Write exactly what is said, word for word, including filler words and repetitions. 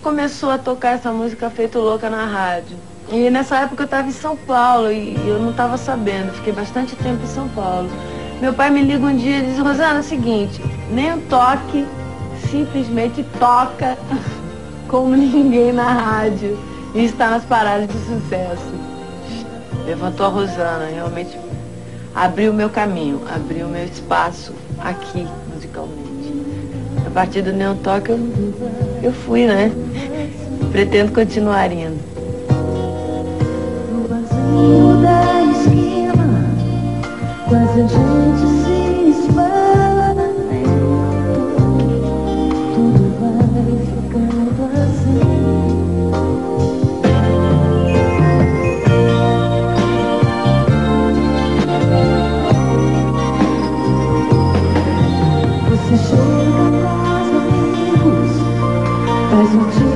começou a tocar essa música Feito Louca na rádio. E nessa época eu estava em São Paulo e eu não estava sabendo, fiquei bastante tempo em São Paulo. Meu pai me liga um dia e diz, Rosana, é o seguinte, nem o toque, simplesmente toca como ninguém na rádio e está nas paradas de sucesso. Levantou a Rosana, realmente abriu o meu caminho, abriu o meu espaço aqui, musicalmente. A partir do Neon Toque eu, eu fui, né? Pretendo continuar indo. No vazio da esquina, quase a gente se esvai. Tudo vai ficando assim. Você chega com os amigos, faz um dia.